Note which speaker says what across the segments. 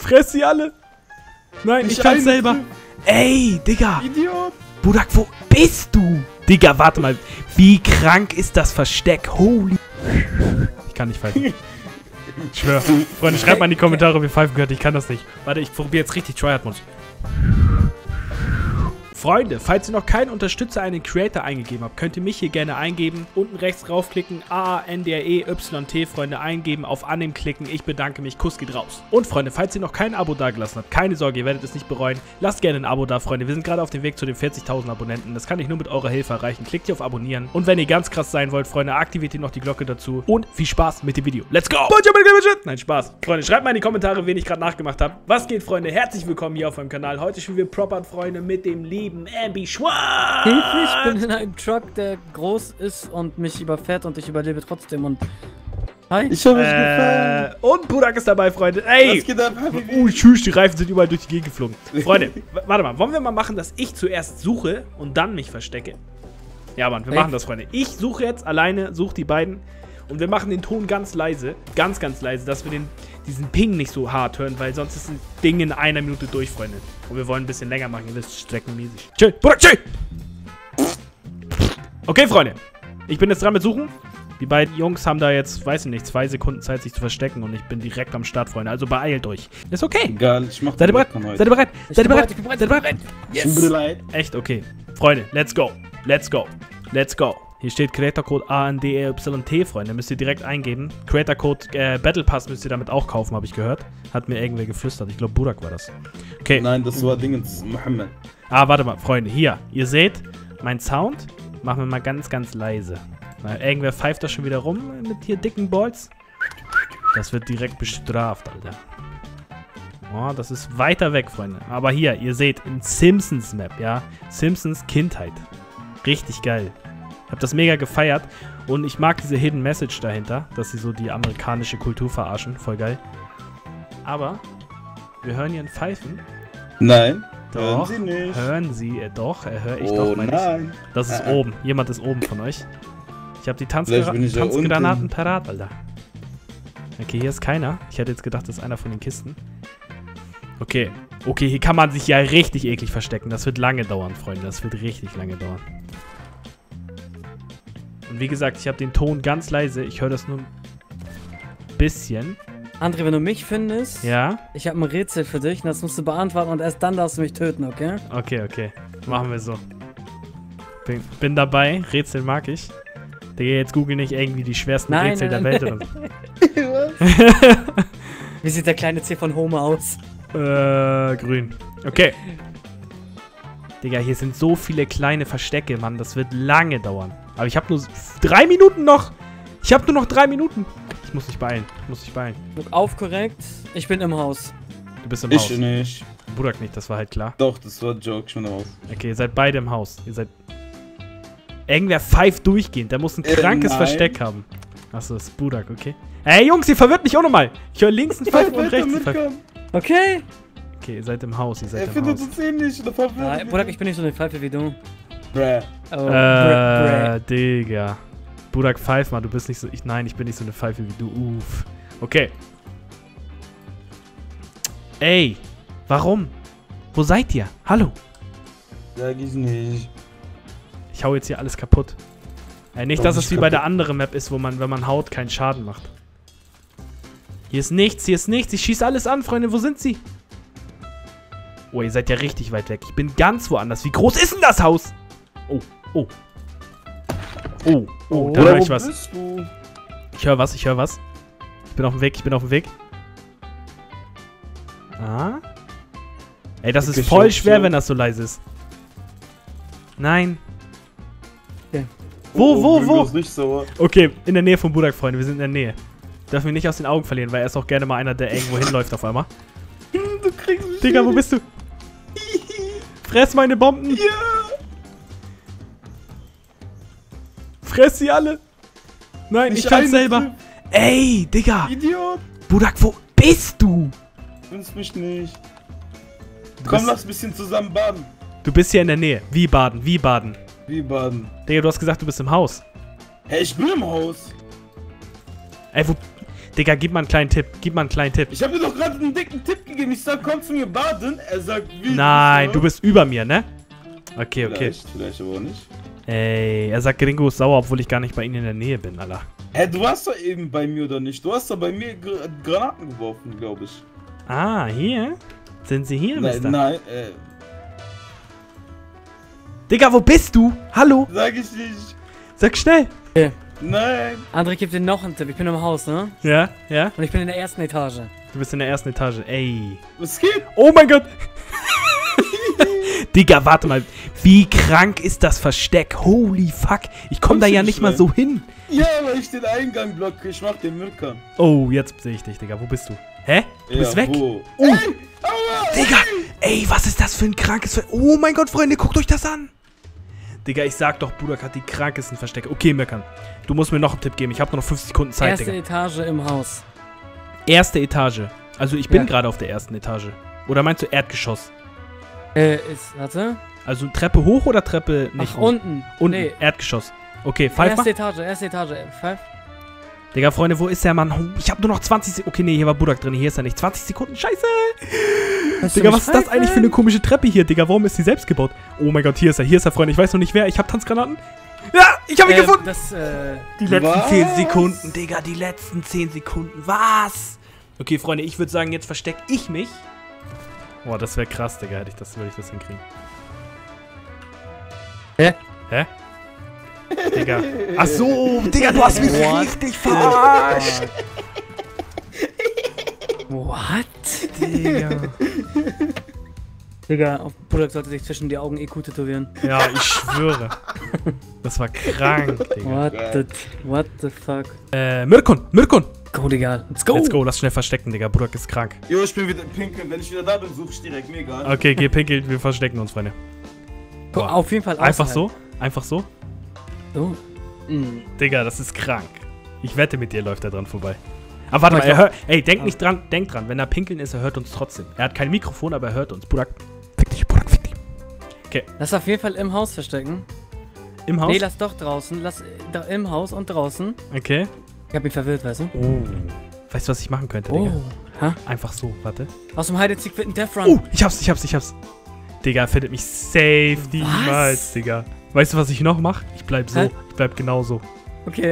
Speaker 1: Fress sie alle. Nein, ich kann's selber. Ey, Digga.
Speaker 2: Idiot.
Speaker 1: Budak, wo bist du? Digga, warte mal. Wie krank ist das Versteck? Holy. Ich kann nicht pfeifen. Ich schwör. Freunde, schreibt mal in die Kommentare, ob ihr pfeifen könnt. Ich kann das nicht. Warte, ich probiere jetzt richtig Tryhard-Modus. Freunde, falls ihr noch keinen Unterstützer einen Creator eingegeben habt, könnt ihr mich hier gerne eingeben. Unten rechts draufklicken, AANDREYT, Freunde, eingeben, auf Annehmen klicken. Ich bedanke mich, Kuss geht raus. Und Freunde, falls ihr noch kein Abo dagelassen habt, keine Sorge, ihr werdet es nicht bereuen. Lasst gerne ein Abo da, Freunde. Wir sind gerade auf dem Weg zu den 40.000 Abonnenten. Das kann ich nur mit eurer Hilfe erreichen. Klickt hier auf Abonnieren. Und wenn ihr ganz krass sein wollt, Freunde, aktiviert ihr noch die Glocke dazu. Und viel Spaß mit dem Video. Let's go! Nein, Spaß. Freunde, schreibt mal in die Kommentare, wen ich gerade nachgemacht habe. Was geht, Freunde? Herzlich willkommen hier auf meinem Kanal. Heute spielen wir Propert, Freunde, mit dem lieben Ambi Schwarz.
Speaker 3: Ich bin in einem Truck, der groß ist und mich überfährt und ich überlebe trotzdem und... Hi.
Speaker 2: Ich habe mich gefallen.
Speaker 1: Und Budak ist dabei, Freunde. Ey!
Speaker 2: Was geht ab, Habibi?
Speaker 1: Tschüss, die Reifen sind überall durch die Gegend geflogen. Freunde, warte mal. Wollen wir mal machen, dass ich zuerst suche und dann mich verstecke? Ja, Mann, wir machen das, Freunde. Ich suche jetzt alleine, suche die beiden. Und wir machen den Ton ganz leise. Ganz, ganz leise, dass wir diesen Ping nicht so hart hören, weil sonst ist ein Ding in einer Minute durch, Freunde. Und wir wollen ein bisschen länger machen, ihr wisst, streckenmäßig. Chill, Bruder, chill! Okay, Freunde. Ich bin jetzt dran mit Suchen. Die beiden Jungs haben da jetzt, weiß ich nicht, 2 Sekunden Zeit, sich zu verstecken. Und ich bin direkt am Start, Freunde. Also beeilt euch. Ist okay.
Speaker 2: Egal, ich mach
Speaker 1: Seid ihr bereit? Seid ihr bereit? Seid ihr bereit?
Speaker 3: Ich bin bereit.
Speaker 1: Seid ihr bereit?
Speaker 2: Yes.
Speaker 1: Echt? Okay. Freunde, let's go. Let's go. Let's go. Hier steht Creator-Code ANDEYT, Freunde. Müsst ihr direkt eingeben. Creator-Code Battle Pass müsst ihr damit auch kaufen, habe ich gehört. Hat mir irgendwer geflüstert. Ich glaube, Budak war das. Okay.
Speaker 2: Nein, das war Dingens, Mohammed.
Speaker 1: Ah, warte mal, Freunde. Hier. Ihr seht, mein Sound machen wir mal ganz, ganz leise. Weil irgendwer pfeift da schon wieder rum mit hier dicken Balls. Das wird direkt bestraft, Alter. Oh, das ist weiter weg, Freunde. Aber hier, ihr seht, in Simpsons Map, ja. Simpsons Kindheit. Richtig geil. Ich habe das mega gefeiert und ich mag diese Hidden Message dahinter, dass sie so die amerikanische Kultur verarschen. Voll geil. Aber wir hören hier ein Pfeifen.
Speaker 2: Nein,
Speaker 1: Doch,
Speaker 2: hören Sie nicht.
Speaker 1: Hören Sie, doch, höre ich
Speaker 2: Oh
Speaker 1: doch, meine ich.
Speaker 2: nein.
Speaker 1: Das ist oben. Jemand ist oben von euch. Ich habe die
Speaker 2: Vielleicht bin ich ja
Speaker 1: Tanzgranaten
Speaker 2: unten.
Speaker 1: parat, Alter. Okay, hier ist keiner. Ich hätte jetzt gedacht, das ist einer von den Kisten. Okay. Okay, hier kann man sich ja richtig eklig verstecken. Das wird lange dauern, Freunde. Das wird richtig lange dauern. Und wie gesagt, ich habe den Ton ganz leise. Ich höre das nur ein bisschen.
Speaker 3: André, wenn du mich findest,
Speaker 1: Ja?
Speaker 3: ich habe ein Rätsel für dich und das musst du beantworten und erst dann darfst du mich töten, okay?
Speaker 1: Okay, okay. Machen wir so. Bin dabei. Rätsel mag ich. Digga, jetzt google nicht irgendwie die schwersten Rätsel der Welt. Oder so.
Speaker 3: Wie sieht der kleine C von Homer aus?
Speaker 1: Grün. Okay. Digga, hier sind so viele kleine Verstecke, Mann. Das wird lange dauern. Aber ich habe nur 3 Minuten noch. Ich habe nur noch 3 Minuten. Ich muss mich beeilen. Ich muss mich beeilen.
Speaker 3: Look auf, korrekt. Ich bin im Haus.
Speaker 1: Du bist im Haus.
Speaker 2: Ich nicht.
Speaker 1: Budak nicht, das war halt klar.
Speaker 2: Doch, das war ein Joke, schon raus.
Speaker 1: Okay, ihr seid beide im Haus. Ihr seid... Irgendwer pfeift durchgehend. Der muss ein krankes
Speaker 2: nein.
Speaker 1: Versteck haben. Achso, das ist Budak, okay. Ey, Jungs, ihr verwirrt mich auch nochmal. Ich höre links ein Pfeifen und rechts ein Pfeifen.
Speaker 3: Okay.
Speaker 1: Okay, ihr seid im Haus. Ihr seid
Speaker 2: Er
Speaker 1: im
Speaker 2: findet
Speaker 1: Haus.
Speaker 2: uns ähnlich.
Speaker 3: Bruder, ich bin nicht so eine Pfeife wie du.
Speaker 2: Bruh.
Speaker 3: Oh,
Speaker 1: Digga. Budak, pfeif mal, du bist nicht so... Nein, ich bin nicht so eine Pfeife wie du. Uff. Okay. Ey, warum? Wo seid ihr? Hallo?
Speaker 2: Sag ich nicht.
Speaker 1: Ich hau jetzt hier alles kaputt. Nicht,
Speaker 2: Doch,
Speaker 1: dass es
Speaker 2: nicht
Speaker 1: wie bei der
Speaker 2: kaputt.
Speaker 1: anderen Map ist, wo man, wenn man haut, keinen Schaden macht. Hier ist nichts, hier ist nichts. Ich schieße alles an, Freunde. Wo sind sie? Oh, ihr seid ja richtig weit weg. Ich bin ganz woanders. Wie groß ist denn das Haus? Oh, oh. Oh, oh, da höre ich was.
Speaker 2: Bist du?
Speaker 1: Ich höre was, ich höre was. Ich bin auf dem Weg, ich bin auf dem Weg. Ah. Ey, das ist voll schwer, wenn das so leise ist. Nein.
Speaker 3: Okay.
Speaker 1: Wo?
Speaker 2: Ist nicht so.
Speaker 1: Okay, in der Nähe von Budak, Freunde. Wir sind in der Nähe. Dürfen wir nicht aus den Augen verlieren, weil er ist auch gerne mal einer, der irgendwo hinläuft auf einmal.
Speaker 2: Du kriegst mich.
Speaker 1: Digga, wo bist du? Fress meine Bomben.
Speaker 2: Ja.
Speaker 1: Fress sie alle. Nein, ich kann's selber. Ey, Digga.
Speaker 2: Idiot.
Speaker 1: Budak, wo bist du?
Speaker 2: Findest mich nicht.
Speaker 1: Du
Speaker 2: Komm,
Speaker 1: bist,
Speaker 2: lass ein bisschen zusammen baden.
Speaker 1: du bist hier in der Nähe. Wie baden? Wie baden?
Speaker 2: Wie baden?
Speaker 1: Digga, du hast gesagt, du bist im Haus.
Speaker 2: Hey, ich bin im Haus.
Speaker 1: Ey, wo... Digga, gib mal einen kleinen Tipp. Gib mal einen kleinen Tipp.
Speaker 2: Ich habe dir doch gerade einen dicken Tipp gegeben. Ich sag, komm zu mir baden. Er sagt, wie?
Speaker 1: Nein, du bist über mir, ne? Okay, okay.
Speaker 2: Vielleicht aber auch nicht.
Speaker 1: Ey, er sagt, Gringo ist sauer, obwohl ich gar nicht bei Ihnen in der Nähe bin, Alter.
Speaker 2: Hä, du warst doch eben bei mir oder nicht? Du hast doch bei mir Granaten geworfen, glaube ich.
Speaker 1: Ah, hier? Sind Sie hier, Mister?
Speaker 2: Nein,
Speaker 1: Digga, wo bist du? Hallo?
Speaker 2: sag ich nicht.
Speaker 1: Sag schnell.
Speaker 2: Nein.
Speaker 3: André gibt dir noch einen Tipp. Ich bin im Haus, ne?
Speaker 1: Ja, ja?
Speaker 3: Und ich bin in der ersten Etage.
Speaker 1: Du bist in der ersten Etage. Ey.
Speaker 2: Was geht?
Speaker 1: Oh mein Gott. Digga, warte mal. Wie krank ist das Versteck? Holy fuck. Ich komm da ja nicht mal so hin.
Speaker 2: Ja, weil ich den Eingang blocke. Ich mach den Mirkan.
Speaker 1: Oh, jetzt sehe ich dich, Digga. Wo bist du? Hä? Du bist weg?
Speaker 2: Wo?
Speaker 1: Oh.
Speaker 2: Ey, aua,
Speaker 1: Digga. Ey, was ist das für ein krankes Versteck? Oh mein Gott, Freunde, guckt euch das an. Digga, ich sag doch, Budak hat die krankesten Verstecke. Okay, Mirkan. Du musst mir noch einen Tipp geben. Ich habe nur noch 50 Sekunden Zeit,
Speaker 3: Erste
Speaker 1: Digga.
Speaker 3: Etage im Haus.
Speaker 1: Erste Etage. Also ich bin
Speaker 3: Ja.
Speaker 1: gerade auf der ersten Etage. Oder meinst du Erdgeschoss?
Speaker 3: Warte.
Speaker 1: Also Treppe hoch oder Treppe nicht
Speaker 3: Ach,
Speaker 1: hoch?
Speaker 3: unten.
Speaker 1: Unten,
Speaker 3: Nee.
Speaker 1: Erdgeschoss. Okay, Pfeif mal.
Speaker 3: Erste Etage. Pfeif.
Speaker 1: Digga, Freunde, wo ist der Mann? Oh, ich habe nur noch 20 Sekunden. Okay, nee, hier war Budak drin. Hier ist er nicht. 20 Sekunden. Scheiße. Digga, was ist das eigentlich für eine komische Treppe hier, Digga? Warum ist die selbst gebaut? Oh mein Gott, hier ist er. Hier ist er, Freunde. Ich weiß noch nicht wer. Ich habe Tanzgranaten. Ja, ich habe ihn gefunden. Die letzten
Speaker 2: Was?
Speaker 1: 10 Sekunden, Digga. Die letzten 10 Sekunden. Was? Okay, Freunde, ich würde sagen, jetzt verstecke ich mich. Boah, das wäre krass, Digga. Würde ich das hinkriegen.
Speaker 3: Hä?
Speaker 1: Hä? Digga. Ach so, Digga, du hast mich richtig verarscht.
Speaker 3: What?
Speaker 1: Digga.
Speaker 3: Digga, Budak sollte sich zwischen die Augen EQ tätowieren.
Speaker 1: Ja, ich schwöre. Das war krank, Digga.
Speaker 3: What the fuck?
Speaker 1: Mirkon.
Speaker 3: Go, Digga. Let's go.
Speaker 1: Let's go, lass schnell verstecken, Digga. Budak ist krank.
Speaker 2: Jo, ich bin wieder pinkeln. Wenn ich wieder da bin, such ich direkt. Mir egal.
Speaker 1: Okay, geh pinkeln, wir verstecken uns, Freunde.
Speaker 3: Go, auf jeden Fall
Speaker 1: Einfach
Speaker 3: außerhalb.
Speaker 1: so? Einfach so?
Speaker 3: So. Mhm.
Speaker 1: Digga, das ist krank. Ich wette, mit dir läuft er dran vorbei. Aber warte mal, er hört. Ey, denk dran, wenn er pinkeln ist, er hört uns trotzdem. Er hat kein Mikrofon, aber er hört uns. Budak, fick dich, Budak, fick dich. Okay.
Speaker 3: Lass auf jeden Fall im Haus verstecken.
Speaker 1: Im Haus?
Speaker 3: Nee, lass doch draußen. Lass im Haus und draußen.
Speaker 1: Okay.
Speaker 3: Ich hab ihn verwirrt, weißt du?
Speaker 1: Oh. Weißt du, was ich machen könnte, Digga?
Speaker 3: Ha?
Speaker 1: Einfach so, warte.
Speaker 3: Aus dem Heidezieg wird ein Death Run.
Speaker 1: Oh, ich hab's. Digga, er findet mich safe niemals, Digga. Weißt du, was ich noch mach? Ich bleib so.
Speaker 3: Hä?
Speaker 1: Ich bleib genau so.
Speaker 3: Okay.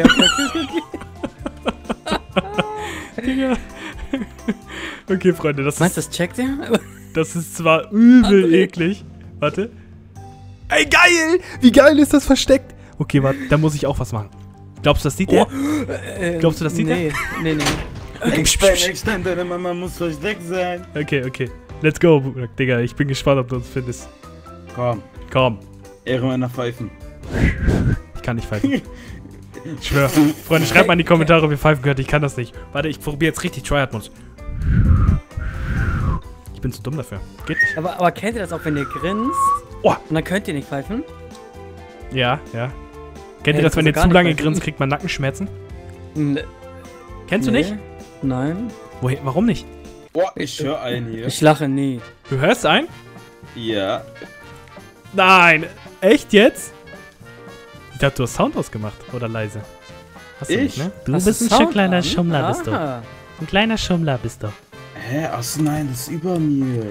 Speaker 1: Digga. Okay, Freunde, das
Speaker 3: Meinst du,
Speaker 1: ist,
Speaker 3: das checkt ihr?
Speaker 1: das ist zwar übel eklig. Warte. Ey, geil! Wie geil ist das versteckt? Okay, warte, da muss ich auch was machen. Glaubst du, das sieht der? Glaubst du, das sieht
Speaker 3: Nee.
Speaker 2: Nein, deine Mama muss versteckt sein.
Speaker 1: Okay. Let's go, Digga. Ich bin gespannt, ob du uns findest. Komm.
Speaker 2: Ehre meiner Pfeifen.
Speaker 1: Ich kann nicht pfeifen. Ich schwör. Freunde, schreibt mal in die Kommentare, ob ihr pfeifen könnt. Ich kann das nicht. Warte, ich probiere jetzt richtig Tryhard-Modus. Ich bin zu dumm dafür. Geht nicht.
Speaker 3: Aber kennt ihr das auch, wenn ihr grinst?
Speaker 1: Oh.
Speaker 3: Und dann könnt ihr nicht pfeifen?
Speaker 1: Ja. Kennt ihr das, wenn ihr zu lange grinst, kriegt man Nackenschmerzen? Kennst du nicht?
Speaker 3: Nein.
Speaker 1: Warum nicht?
Speaker 2: Boah, ich höre einen hier.
Speaker 3: Ich lache nie.
Speaker 1: Du hörst ein?
Speaker 2: Ja.
Speaker 1: Nein. Echt jetzt? Ich dachte, du hast Sound ausgemacht. Oder leise. Hast du nicht, ne? Du
Speaker 3: Hast
Speaker 1: bist ein
Speaker 3: Sound
Speaker 1: kleiner
Speaker 3: an?
Speaker 1: Schummler, bist du.
Speaker 3: Ah.
Speaker 1: Ein kleiner Schummler bist du.
Speaker 2: Hä? Achso, nein, das ist über mir.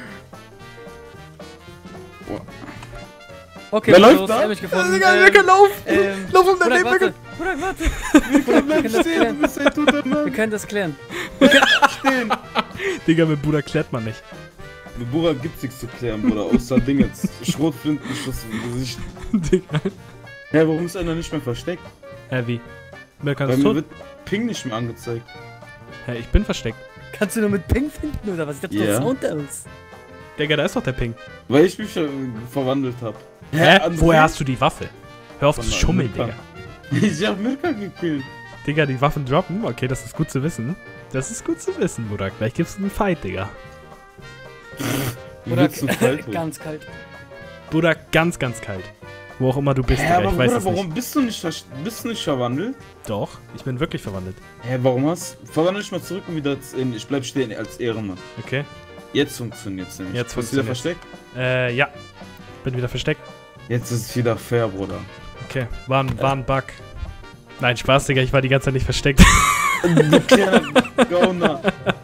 Speaker 3: Okay,
Speaker 2: Wer
Speaker 3: los,
Speaker 2: läuft da?
Speaker 3: hab ich gefunden.
Speaker 1: lauf! Lauf um
Speaker 3: Budak,
Speaker 1: dein Leben!
Speaker 3: warte.
Speaker 2: Bleib stehen, du bist ein toter
Speaker 3: Wir
Speaker 2: Mann.
Speaker 3: können das klären.
Speaker 2: Stehen.
Speaker 1: Digga, mit Bruder klärt man nicht.
Speaker 2: Mit Bura gibt's nichts zu klären, Bruder. Außer Dingens. Schrotflintenschuss im Gesicht.
Speaker 1: Digga.
Speaker 2: Hä, warum ist einer nicht mehr versteckt?
Speaker 1: Hä, wie? Mirkan
Speaker 2: Bei
Speaker 1: ist
Speaker 2: mir
Speaker 1: tot?
Speaker 2: wird Ping nicht mehr angezeigt.
Speaker 1: Hä, ich bin versteckt.
Speaker 3: Kannst du nur mit Ping finden oder was? Ich dachte,
Speaker 2: Ja.
Speaker 3: das Sound aus.
Speaker 1: Digga, da ist doch der Ping.
Speaker 2: Weil ich mich verwandelt hab.
Speaker 1: Hä?
Speaker 2: André?
Speaker 1: Woher hast du die Waffe? Hör auf
Speaker 2: Von
Speaker 1: zu schummeln,
Speaker 2: Mirkan.
Speaker 1: Digga.
Speaker 2: Ich hab Mirka gekillt.
Speaker 1: Digga, die Waffen droppen? Okay, das ist gut zu wissen. Das ist gut zu wissen, Bruder. Gleich gibt's einen Fight, Digga.
Speaker 2: Wie
Speaker 3: Oder
Speaker 2: willst du kalt werden?
Speaker 3: ganz kalt.
Speaker 1: Bruder, ganz kalt. Wo auch immer du bist,
Speaker 2: Hä,
Speaker 1: Digga.
Speaker 2: aber
Speaker 1: Ich weiß
Speaker 2: Bruder,
Speaker 1: es nicht.
Speaker 2: warum bist du nicht verwandelt?
Speaker 1: Doch, ich bin wirklich verwandelt.
Speaker 2: Hä, warum verwandel dich mal zurück und wieder ich bleib stehen als Ehrenmann.
Speaker 1: Okay.
Speaker 2: Jetzt funktioniert's nämlich.
Speaker 1: Jetzt
Speaker 2: Bist du wieder
Speaker 1: funktioniert's.
Speaker 2: versteckt?
Speaker 1: Ja. Bin wieder versteckt.
Speaker 2: Jetzt ist es wieder fair, Bruder.
Speaker 1: Okay, war ein Bug. Nein, Spaß, Digga. Ich war die ganze Zeit nicht versteckt.
Speaker 2: Du kleiner Gauner.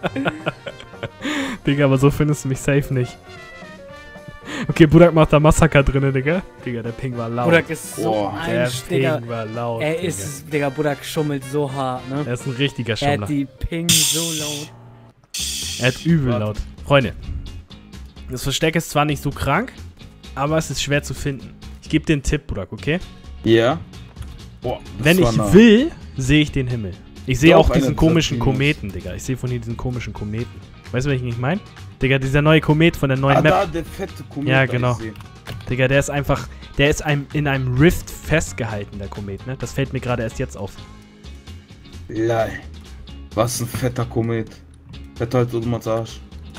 Speaker 1: Digga, aber so findest du mich safe nicht. Okay, Budak macht da Massaker drinne, Digga. Digga, der Ping war laut.
Speaker 3: Budak ist so
Speaker 2: Boah,
Speaker 3: ein Digga.
Speaker 1: Ping war laut.
Speaker 3: Er ist, Digga, Budak schummelt so hart, ne?
Speaker 1: Er ist ein richtiger
Speaker 3: Er
Speaker 1: Schummler.
Speaker 3: hat die Ping so laut.
Speaker 1: Er hat übel laut. Freunde, das Versteck ist zwar nicht so krank, aber es ist schwer zu finden. Ich gebe dir einen Tipp, Budak, okay?
Speaker 2: Ja. Boah, das
Speaker 1: Wenn
Speaker 2: war
Speaker 1: ich
Speaker 2: nah.
Speaker 1: will, sehe ich den Himmel. Ich sehe
Speaker 2: Doch,
Speaker 1: auch diesen
Speaker 2: einer
Speaker 1: komischen
Speaker 2: Platz
Speaker 1: Kometen, Digga. Ich sehe von hier diesen komischen Kometen. Weißt du, was ich nicht meine? Digga, dieser neue Komet von der neuen Map.
Speaker 2: Da, der fette Komet.
Speaker 1: Ja,
Speaker 2: da
Speaker 1: genau.
Speaker 2: ich seh.
Speaker 1: Digga, der ist einfach, in einem Rift festgehalten, der Komet, ne? Das fällt mir gerade erst jetzt auf.
Speaker 2: Lei. Was ein fetter Komet. Fetter als Odomats Arsch.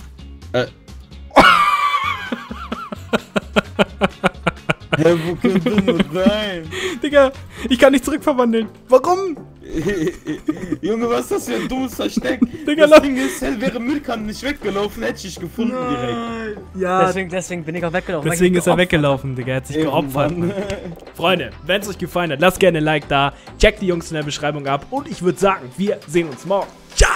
Speaker 2: Hä, wo könnte das sein?
Speaker 1: Digga, ich kann nicht zurückverwandeln. Warum?
Speaker 2: Junge, was ist das für ein dummes Versteck?
Speaker 1: Digga,
Speaker 2: Das Ding ist, wäre Milkan nicht weggelaufen, hätte ich dich gefunden direkt.
Speaker 1: Ja,
Speaker 3: Deswegen bin ich auch weggelaufen.
Speaker 1: deswegen ist er weggelaufen, Digga. Er hat sich geopfert. Freunde, wenn es euch gefallen hat, lasst gerne ein Like da. Checkt die Jungs in der Beschreibung ab. Und ich würde sagen, wir sehen uns morgen. Ciao!